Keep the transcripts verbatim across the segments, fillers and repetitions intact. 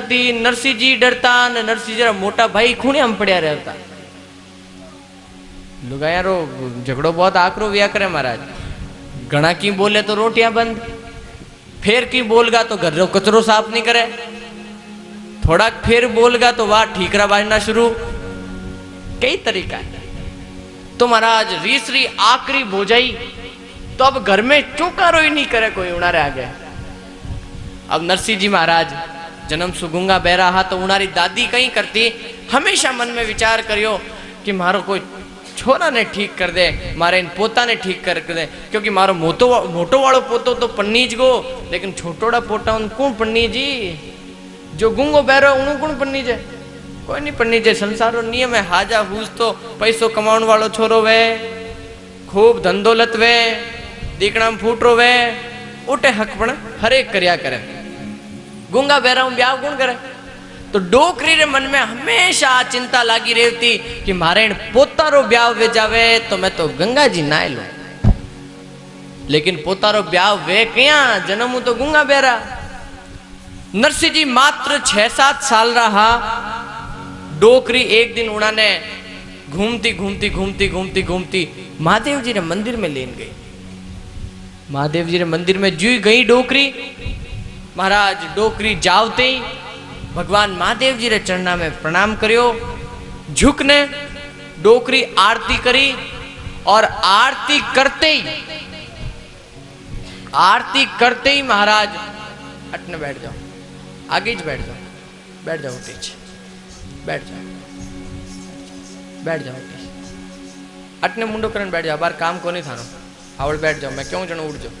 करती, नरसिंह जी डरता ने नरसिंह जी मोटा भाई खूणिया में पड़िया रहता। लुगाया रो झगड़ो बहुत आकरो व्या करे महाराज। घना की बोले तो रोटियां बंद, फेर की बोलगा तो घर रो कचरो साफ नहीं करे, थोड़ा फेर बोलगा तो वाह ठीकरा बाजना शुरू, कई तरीका है। तो महाराज रीसरी आखरी बोझाई तो अब घर में चौकारो ही नहीं करे कोई उनारे आगे। अब नरसिंह जी महाराज जन्म सुगुंगा बहरा हा तो उनारी दादी कहीं करती, हमेशा मन में विचार करियो कि मारो कोई छोरा ने ठीक कर दे, मारे इन पोता ने ठीक कर दे, क्योंकि मारो मोटो मोटो वालो पोतो तो पन्नीज गो, लेकिन छोटोड़ा पोटा उन कौन पन्नी जी, जो गुंगो बहरो उन कौन पन्नी जे, कोई नहीं पन्नी जे। संसारो नियम है, हाजा हुज तो पैसो कमाउण वालो छोरो वे, खूब धन दौलत वे, दीकड़ा में फूटरो वे, उठे हक पण हरेक करया करे, गुंगा बहरा ब्याह कौन करे। तो डोकरी रे मन में हमेशा चिंता लागी रहती कि मारे पोतारो ब्याह वे जावे तो मैं तो गंगा जी नाय लू, लेकिन पोतारो ब्याह वे क्या जन्म तो गुंगा बहरा। नरसिंह जी मात्र छह सात साल रहा। डोकरी एक दिन उन्होंने घूमती घूमती घूमती घूमती घूमती महादेव जी रे मंदिर में लेन गई। महादेव जी रे मंदिर में जी गई डोकरी, महाराज डोकरी जावते ही भगवान महादेव जी रे चरणा में प्रणाम करियो, झुकने डोकरी आरती करी, और आरती करते ही आरती करते ही महाराज अटने बैठ जाओ, आगे बैठ जाओ, बैठ जाओ टीच, बैठ जाओ, बैठ जाओ टीच, अटने मुंडो करन बैठ जाओ, बार काम को नहीं थानो, आवड़ बैठ जाओ, मैं क्यों जनो उठ जाओ।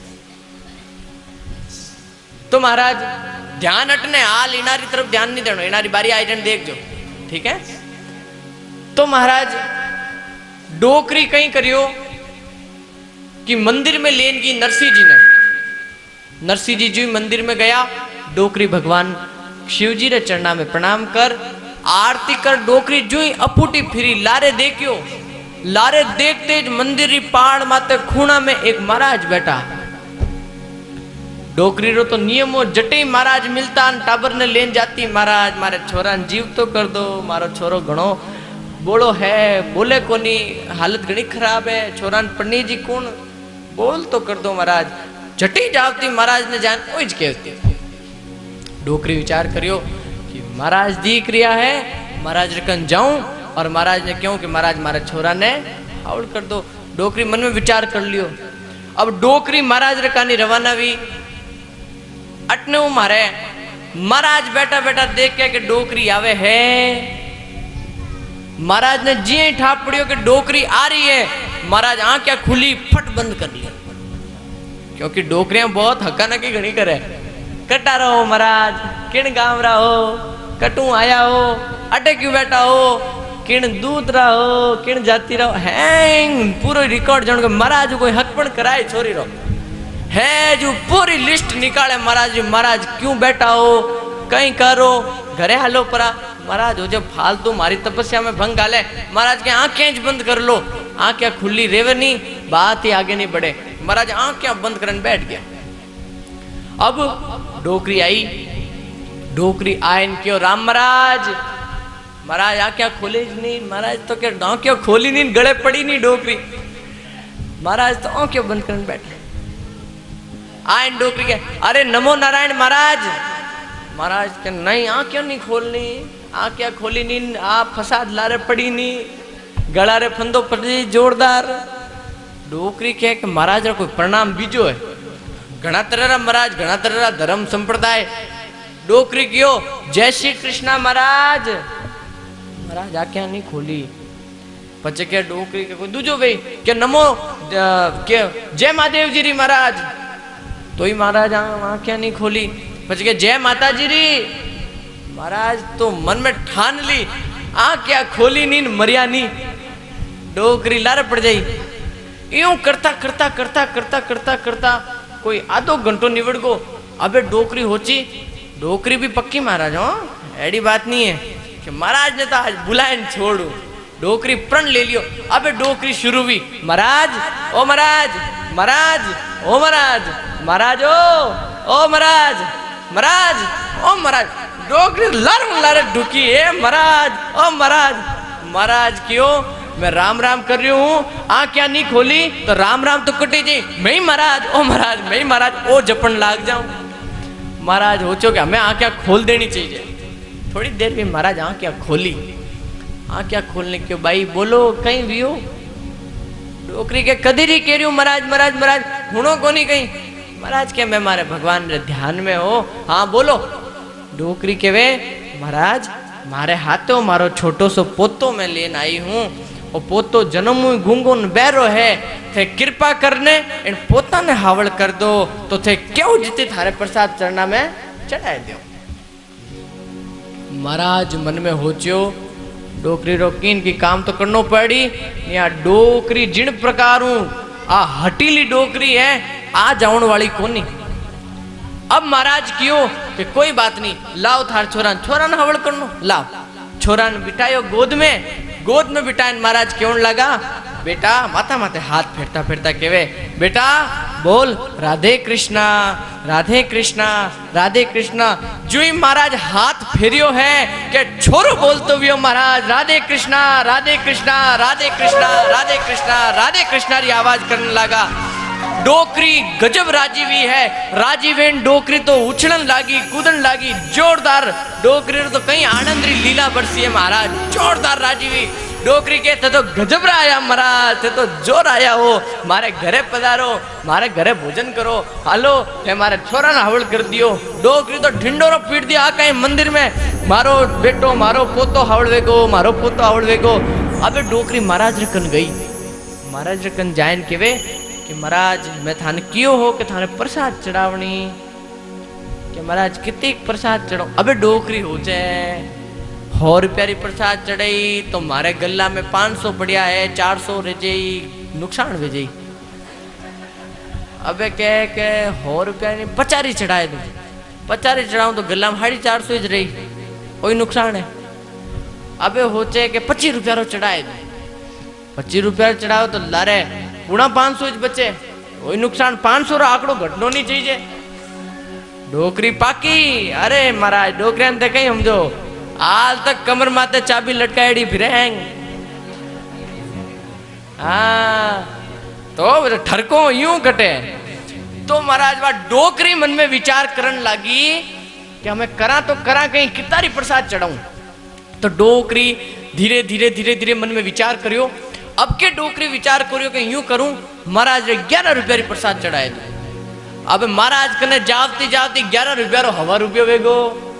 तो महाराज ध्यान अटने हाल इनारी तरफ ध्यान नहीं देना, इनारी बारी आई जन देख जो, ठीक है। तो महाराज डोकरी कहीं करियो कि मंदिर में लेन की नरसिंह जी ने, नरसिंह जी जी मंदिर में गया, डोकरी भगवान शिव जी रे चरणा में प्रणाम कर आरती कर, डोकरी जो ही अपूटी फिरी लारे देखियो, लारे देखते मंदिर री पाड़ माते खूणा में एक महाराज बैठा। डोकरी रो तो नियमो जटे महाराज मिलता टाबर ने लेन जाती, महाराज मारे छोरा जीव तो कर दो, मारो छोरो घणो बोलो है, बोले कोनी, हालत घणी खराब है, छोरा पढ़नी जी कौन बोल तो कर दो महाराज। जटे जावती महाराज ने जान ओज कहती। डोकरी विचार करियो कि महाराज दीख रिया है, महाराज रकन जाऊं, और महाराज ने क्यों कि महाराज मारे छोरा ने हाउल कर दो। डोकरी मन में विचार कर लियो। अब डोकरी महाराज रकानी रवाना हुई। अटने मारे महाराज बैठा बैठा देख के कि डोकरी आवे है, महाराज ने जी ठाप पड़ियो कि डोकरी आ रही है, महाराज आंखें खुली फट बंद कर लिया, क्योंकि डोकरियां बहुत हक्का नकी घणी करे। कटा रहो महाराज, किन गांव रहा हो, कटू आया हो, अटे क्यों बैठा हो, किन दूध रहा हो, किन जाती रहो, हैंग पूरा रिकॉर्ड जान के महाराज कोई हकपण कराए छोरी रहो है, जो पूरी लिस्ट निकाले महाराज। महाराज क्यों बैठा हो, कहीं करो, घरे हालो परा, महाराज हो जब फालतू मारी तपस्या में भंग डाले, महाराज के आंखें बंद कर लो, आंखें खुली रेवे नहीं, बात ही आगे नहीं बढ़े। महाराज आंखें बंद करन बैठ गया। अब डोकरी आई, डोकरी आयन क्यों राम महाराज, महाराज आंखें खोले नहीं, महाराज तो क्या आंखें खोली नहीं, गले पड़ी नहीं डोकरी, महाराज तो आंखें बंद करन बैठ गए। आयन डोकरी के अरे नमो नारायण महाराज, महाराज के नहीं आंखें नहीं खोलनी, आंखें खोली नहीं, आप फसाद लारे पड़ी नहीं, गला रे फंदो पड़ी जोरदार। डोकरी कहे कि महाराज रा कोई प्रणाम बीजो है, घना तरह महाराज, घना तरह धर्म संप्रदाय। डोकरी क्यों जय श्री कृष्णा महाराज, महाराज आंखें नहीं खोली। पचे क्या डोकरी के कोई दूजो भाई क्या नमो क्या जय महादेव जी री महाराज, तो ही महाराज आंखें नहीं खोली। पचे क्या जय माता जी री, महाराज तो मन में ठान ली, आंखें खोली नहीं, मरिया नहीं। डोकरी लारे पड़ जाई। यूं करता करता करता करता करता करता कोई आधो घंटो निवड़ गो। अबे डोकरी होची, डोकरी भी पक्की महाराज, हो ऐडी बात नहीं है कि महाराज ने तो आज बुलाए छोड़ू। डोकरी प्रण ले लियो। अबे डोकरी शुरू हुई, महाराज ओ महाराज, महाराज ओ महाराज, महाराज ओ ओ महाराज, महाराज ओ महाराज। डोकरी लरम लर ढुकी है महाराज, ओ महाराज महाराज क्यों मैं राम राम कर रही हूँ, आ क्या नहीं खोली तो राम राम तो कटी जी, मैं ही महाराज, ओ महाराज मैं ही महाराज, ओ जपन लाग जाऊं। महाराज हो चो क्या मैं आ क्या खोल देनी चाहिए। थोड़ी देर में महाराज आ क्या खोली, आ क्या खोलने क्यों भाई बोलो कहीं भी हो। डोकरी के कदी नहीं कह रही हूँ महाराज महाराज महाराज हुणो को नहीं कहीं। महाराज के मैं मारे भगवान रे ध्यान में हो, हाँ बोलो। डोकरी के वे महाराज मारे हाथों मारो छोटो सो पोतो में लेन आई हूँ, और पोतो जन्म गूंगो बैरो है, थे कृपा करने इन पोता ने हावड़ कर दो तो थे क्यों जीते थारे प्रसाद चढ़ना में चढ़ाए दो। महाराज मन में होच्यो डोकरी रोकीन की काम तो करनो पड़ी, या डोकरी जिन प्रकार आ हटीली डोकरी है आ जाउन वाली कोनी। अब महाराज क्यों कि कोई बात नहीं, लाओ थार छोरा छोरा ने हवड़ करनो, लाओ छोरा ने बिठायो गोद में, गोद में बिठाए महाराज क्यों लगा, बेटा माथा माथे हाथ फेरता फेरता केवे बेटा बोल राधे कृष्णा राधे कृष्णा राधे कृष्णा। जो ही महाराज हाथ फेरियो है कि छोरो बोलतो भी महाराज राधे कृष्णा राधे कृष्णा राधे कृष्णा राधे कृष्णा राधे कृष्णा री आवाज करने लगा। डोकरी गजब राजीवी है, राजीवेन डोकरी तो उछलन लागी कूदन लागी जोरदार। डोकरी तो कहीं आनंद री लीला बरसी है महाराज, जोरदार राजीवी। डोकरी के थे तो गजब आया महाराज, थे तो जोर आया हो, मारे घरे पधारो मारे घरे भोजन करो, हालो थे मारे छोरा ना हवल कर दियो। डोकरी तो ढिंडोरो पीट दिया कहीं मंदिर में, मारो बेटो मारो पोतो हवल वेगो मारो पोतो हवल वेगो। अबे डोकरी महाराज रकन गई, महाराज रकन जायन के वे कि महाराज मैं थाने क्यों हो कि थाने प्रसाद चढ़ावनी, कि महाराज कितनी प्रसाद चढ़ाओ। अबे डोकरी हो जाए सौ रुपया प्रसाद चढ़ाई तो मारे गला में पाँच सौ बढ़िया है, चार सौ रह जाई नुकसान हो जाई। अबे कह के सौ रुपया नहीं पचारी चढ़ाए दो, पचारी चढ़ाऊं तो गला में साढ़े चार सौ ही रही, कोई नुकसान है। अबे होचे के पच्चीस रुपया चढ़ाए दो, पच्चीस रुपया चढ़ाओ तो लारे पूरा पाँच सौ बचे, कोई नुकसान पाँच सौ आंकड़ो घटनो नहीं चाहिए। डोकरी पाकी, अरे महाराज डोकरी ने कहीं समझो आज तक कमर माते चाबी लटकाएड़ी फिरे हैं। हाँ तो ठरको यूं कटे। तो महाराज वह डोकरी मन में विचार करन लगी कि हमें करा तो करा कहीं कितारी प्रसाद चढ़ाऊं। तो डोकरी धीरे धीरे धीरे धीरे मन में विचार करियो। अब के डोकरी विचार करियो कि यूं करूं महाराज ग्यारह रुपया प्रसाद चढ़ाए दो। अब महाराज कने जावती जावती ग्यारह रुपया रो हवा रुपया वेगो।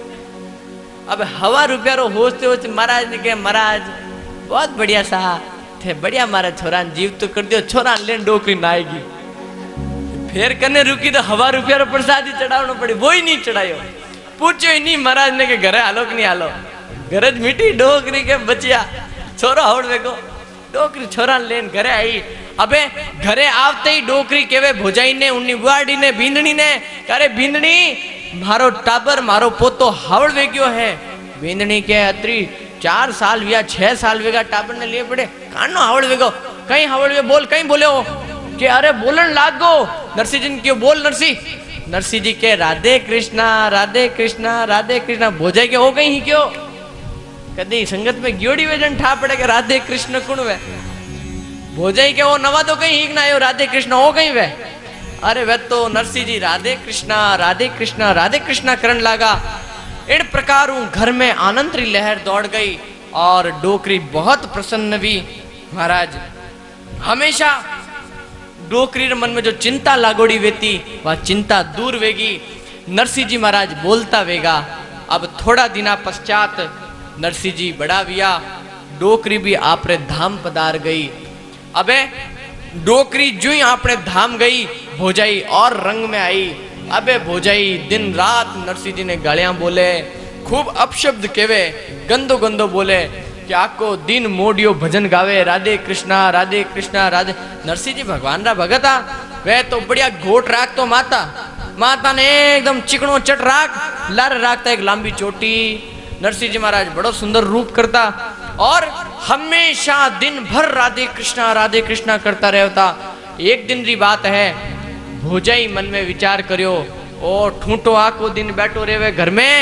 अब हवा रुपया रो होते होते महाराज ने कहा महाराज बहुत बढ़िया सा थे, बढ़िया मारा छोरा जीव तो कर दियो, छोरा लेन डोकरी ना आएगी। फिर कने रुकी तो हवा रुपया रो प्रसाद ही चढ़ावना पड़ी, वो ही नहीं चढ़ायो। पूछो ही नहीं महाराज ने के घरे आलो कि नहीं आलो, गरज मिटी डोकरी के बचिया छोरा हवड़ देखो। डोकरी छोरा लेन घरे आई। अबे घरे आवते ही डोकरी केवे भोजाई ने उन्नी बुआड़ी ने बींदनी ने करे बींदनी मारो टाबर मारो पोतो हावड़ वेग्यो है। बींदनी के अत्री चार साल या छह साल वेगा टाबर ने लिए पड़े कानो हावड़ वेगो कहीं हावड़ वे बोल कहीं बोले हो कि अरे बोलन लागो। नरसिंह जी क्यों बोल नरसिंह, नरसिंह जी के राधे कृष्णा राधे कृष्णा राधे कृष्णा। भोजाई के हो गई ही क्यों कदी संगत में ग्योड़ी वेजन ठा पड़े के राधे कृष्ण कुण वे। भोजाई के वो नवा तो कहीं ही ना आयो राधे कृष्ण हो गई वे। अरे वे तो नरसिंह जी राधे कृष्णा राधे कृष्णा राधे कृष्णा करन लगा। इन प्रकार घर में आनंद री लहर दौड़ गई और डोकरी बहुत प्रसन्न भी। महाराज हमेशा डोकरी मन में जो चिंता लागोड़ी वेती वह चिंता दूर वेगी। नरसिंह जी महाराज बोलता वेगा। अब थोड़ा दिना पश्चात नरसिंह जी बड़ा विया, डोकरी भी आपरे धाम पधार गई। अबे डोकरी जो ही आपने धाम गई भोजाई और रंग में आई। अबे भोजाई दिन रात नरसिंह जी ने गालियां बोले, खूब अपशब्द केवे, गंदो गंदो बोले कि आपको दिन मोडियो भजन गावे राधे कृष्णा राधे कृष्णा राधे। नरसिंह जी भगवान रा भगता वे तो बढ़िया घोट राख तो माता माता ने एकदम चिकनो चट राख लार राखता एक लंबी चोटी। नरसिंह जी महाराज बड़ो सुंदर रूप करता और हमेशा दिन भर राधे कृष्णा राधे कृष्णा करता रहता। एक दिन री बात है, भोजाई मन में विचार करियो ओ ठूंटो आको दिन बैठो रेवे घर में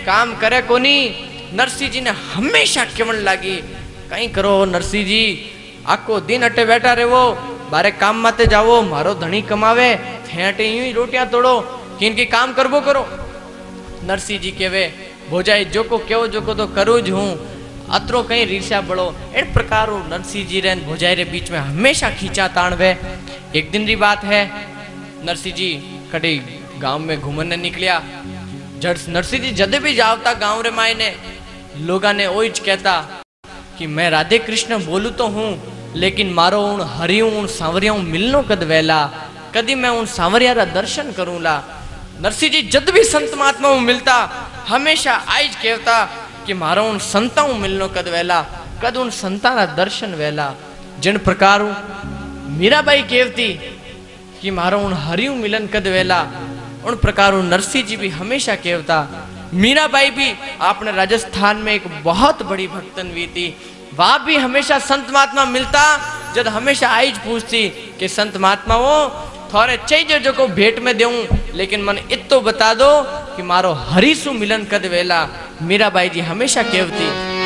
काम करे कोनी। नरसिंह जी ने हमेशा केवण लागी कई करो नरसिंह जी, आखो दिन अटे बैठा रहो, बारे काम माते जाओ, मारो धनी कमावे, थे अटे यूं ही रोटियां तोड़ो, कि इनकी काम करबो करो। नरसिंह जी कहवे भोजाई जो को क्यों जो को तो करूं ज हूं, अतरो कहीं रीर्ष्या बड़ो। इन प्रकार नरसिंह जी रे भोजाई रे बीच में हमेशा खींचा ताण वे। एक दिन री बात है, नरसिंह जी कड़ी गांव में घूमने निकलिया। जड़ नरसिंह जी जदे भी जावता गांव रे मायने लोगा ने ओइज कहता कि मैं राधे कृष्ण बोलू तो हूं, लेकिन मारो उन हरियों उन सांवरिया मिलनो कद वेला, कदी मैं उन सांवरिया रा दर्शन करूंला। नरसिंह जी जद भी संत महात्मा मिलता हमेशा आइज कहता कि मारो उन संता मिलनो कद वेला, कद उन संता रा दर्शन वेला। जिन प्रकार मीराबाई कहती कि मारो उन हरियों मिलन कद वेला, उन प्रकार नरसिंह जी भी हमेशा कहता। मीराबाई भी अपने राजस्थान में एक बहुत बड़ी भक्तन हुई थी, वहां भी हमेशा संत महात्मा मिलता, जब हमेशा आइज पूछती कि संत महात्मा वो थोड़े चाहिए जो को भेंट में देऊं, लेकिन मन इतो बता दो कि मारो हरिसु मिलन कद वेला। मीराबाई जी हमेशा कहती।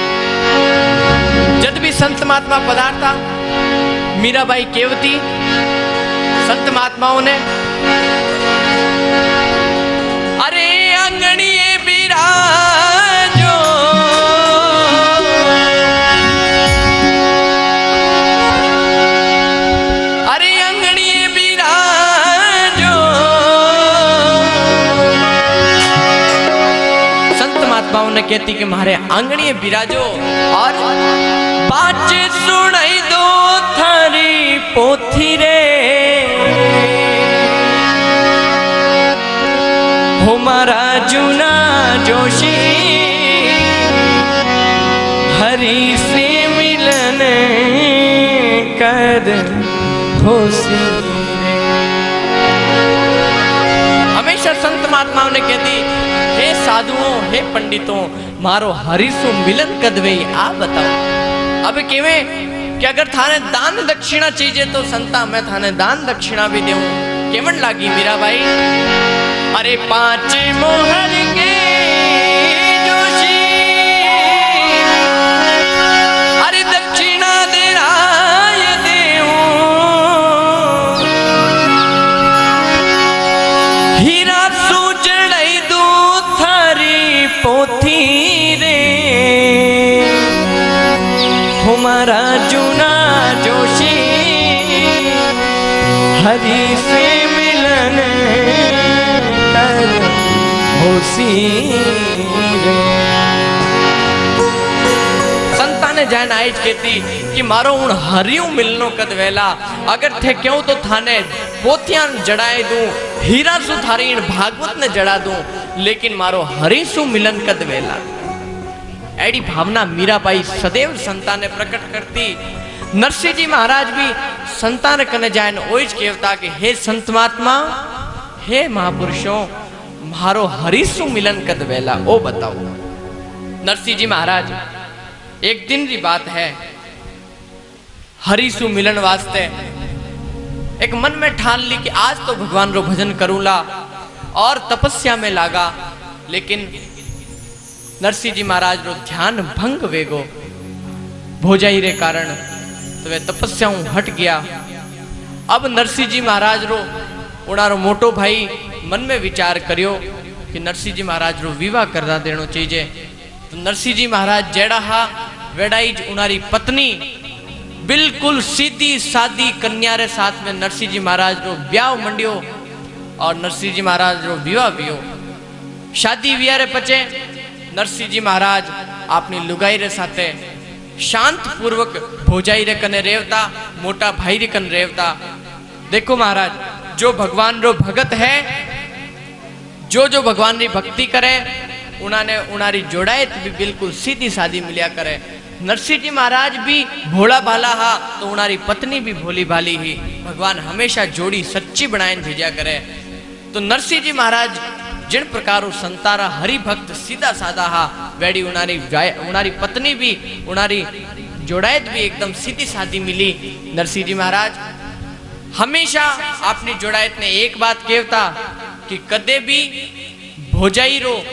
जब भी संत महात्मा पधारता मीराबाई कहती संत महात्माओं ने, अरे अंगणिए बिराजो, अरे अंगणिए बिराजो। संत महात्माओं ने कहती कि मारे आंगणिए बिराजो और बाचे सुनाई दो थारी पोथी रे, हमारा जूना जोशी हरि से मिलन कर होसी। हमेशा संत महात्माओं ने कहती हे साधुओं हे पंडितों, मारो हरिसु मिलन कद वे आ बताओ। अब केवे कि अगर थाने दान दक्षिणा चाहिए तो संता मैं थाने दान दक्षिणा भी दूं। केवन लागी मीराबाई, अरे पांच मोहर के जोशी, अरे दक्षिणा देना ये देऊं, हीरा सूजड़ई दू थारी पोथी रे, हमारा जूना जोशी हरि से मिलन संता ने जान आइज कहती कि मारो उन हरियों मिलनो कद वेला, अगर थे क्यों तो थाने पोथियां जड़ाए दूं, हीरा सु थारी इन भागवत ने जड़ा दूं, लेकिन मारो हरिसु मिलन कद वेला। एडी भावना मीराबाई सदैव संता ने प्रकट करती। नरसिंह जी महाराज भी संता ने कने जान ओइज कहता कि हे संत महात्मा हे महापुरुषों, मारो हरिसु मिलन कद वेला ओ बताओ। नरसिंह जी महाराज एक दिन की बात है, हरिसु मिलन वास्ते एक मन में ठान ली कि आज तो भगवान रो भजन करूंला और तपस्या में लागा, लेकिन नरसिंह जी महाराज रो ध्यान भंग वेगो भोजाई रे कारण, तो वे तपस्या हट गया। अब नरसिंह जी महाराज रो उनारो मोटो भाई मन में विचार करियो कि नरसिंह जी महाराज रो विवाह करवा देनो चाहिए। तो नरसिंह जी महाराज जेड़ा हा वेड़ाई उनारी पत्नी बिल्कुल सीधी सादी कन्या रे साथ में नरसिंह जी महाराज रो ब्याह मंडियो और नरसिंह जी महाराज रो विवाह बियो। शादी विया रे पचे नरसिंह जी महाराज अपनी लुगाई रे साथे शांत पूर्वक भोजाई रे कने रेवता, मोटा भाई रे कने रेवता। देखो महाराज, जो भगवान रो भगत है, जो जो भगवान री भक्ति करे, उन्होंने उनारी जोड़ायत भी बिल्कुल सीधी सादी मिलिया करे। नरसिंह जी महाराज भी भोला भाला हा तो उनारी पत्नी भी भोली भाली ही। भगवान हमेशा जोड़ी सच्ची बनाए भेजा करे। तो नरसिंह जी महाराज जिन प्रकार संतारा हरि भक्त सीधा साधा हा, वेड़ी उनारी उनारी पत्नी भी उनारी जोड़ायत भी एकदम सीधी सादी मिली। नरसिंह जी महाराज हमेशा अपनी जोड़ायत ने एक बात कहता कि कदे भी भोजाई रो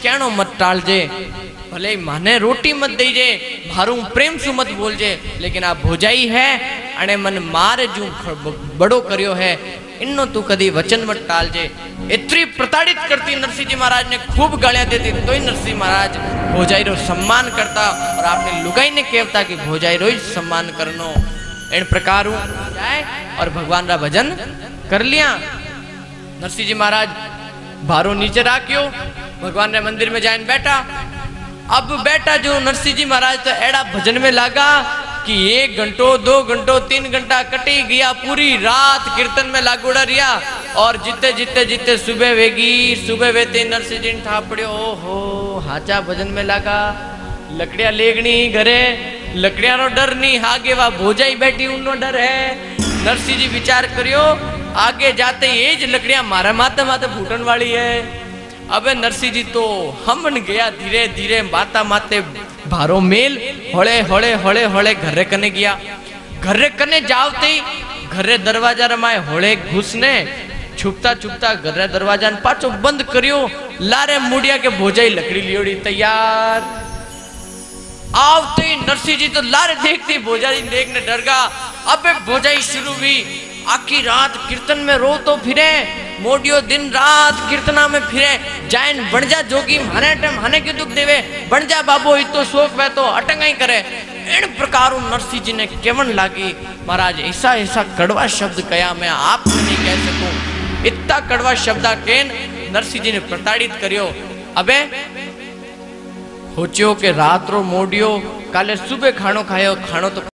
कहनो मत टालजे, भले माने रोटी मत दीजे, मारू प्रेम सु मत बोलजे, लेकिन आ भोजाई है अने मन मारे जू बड़ो करियो है, इन्नो तू कदी वचन मत टालजे। इतनी प्रताड़ित करती नरसिंह जी महाराज ने खूब गालियां देती, तो ही नरसिंह महाराज भोजाई रो सम्मान करता और आपने लुगाई ने कहता कि भोजाई रो ही सम्मान करनो। इन प्रकार जाए और भगवान रा भजन कर लिया। नरसिंह जी महाराज भारो नीचे राख्यो, भगवान रे मंदिर में जाइन बैठा। अब बेटा जो नरसिंह जी महाराज तो एड़ा भजन में लगा कि एक घंटो दो घंटो तीन घंटा कटी गया, पूरी रात कीर्तन में लागूड़ा रिया। और जिते जिते जिते सुबह वेगी, सुबह वेते नरसिंह जी था पड़ियो, ओहो हाचा भजन में लगा, लकड़िया लेगनी घरे, लकड़िया नो डर नहीं, आगे वा भोजाई बैठी उनो डर है। नरसिंह जी विचार करियो, आगे जाते ये ज लकड़िया मारे माते माते फूटन वाली है। अबे नरसिंह जी तो हमन गया धीरे धीरे माता माते भारो मेल, होले होले होले होले घरे कने गया। घरे कने जावते घरे दरवाजा रमाए होले घुसने, छुपता छुपता घरे दरवाजा पाछो बंद करियो। लारे मुड़िया के भोजाई लकड़ी लियोड़ी तैयार। आवते नरसिंह जी तो लारे देखते भोजाई देखने डर गा। अबे भोजाई शुरू हुई, आखी रात कीर्तन में रो तो फिरे, मोडियो दिन रात कीर्तना में फिरे, जाइन बन जा जोगी माने टाइम हाने के दुख देवे, बन जा बाबो इतो शोक वे तो अटंगाई करे। इन प्रकार नरसिंह जी ने केवन लागी, महाराज ऐसा ऐसा कड़वा शब्द कया मैं आप नहीं कह सकूं, इतना कड़वा शब्द केन नरसिंह जी ने प्रताड़ित करियो। अबे सोचियो के रात रो मोडियो, काले सुबह खानो खायो, खानो तो